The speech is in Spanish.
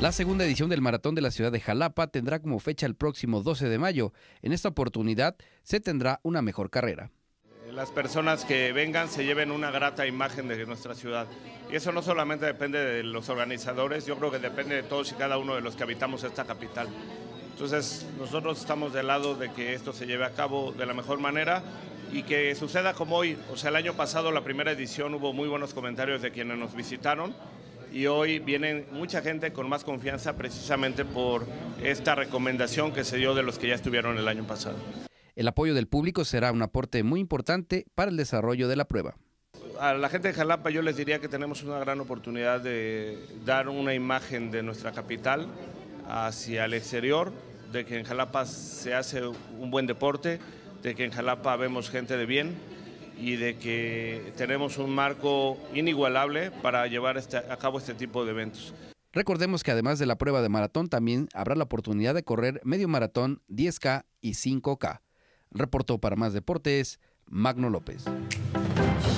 La segunda edición del Maratón de la ciudad de Jalapa tendrá como fecha el próximo 12 de mayo. En esta oportunidad se tendrá una mejor carrera. Las personas que vengan se lleven una grata imagen de nuestra ciudad. Y eso no solamente depende de los organizadores, yo creo que depende de todos y cada uno de los que habitamos esta capital. Entonces nosotros estamos del lado de que esto se lleve a cabo de la mejor manera y que suceda como hoy. O sea, el año pasado, la primera edición, hubo muy buenos comentarios de quienes nos visitaron. Y hoy vienen mucha gente con más confianza precisamente por esta recomendación que se dio de los que ya estuvieron el año pasado. El apoyo del público será un aporte muy importante para el desarrollo de la prueba. A la gente de Jalapa yo les diría que tenemos una gran oportunidad de dar una imagen de nuestra capital hacia el exterior, de que en Jalapa se hace un buen deporte, de que en Jalapa vemos gente de bien y de que tenemos un marco inigualable para llevar a cabo este tipo de eventos. Recordemos que además de la prueba de maratón también habrá la oportunidad de correr medio maratón, 10K y 5K. Reportó para Más Deportes, Magno López.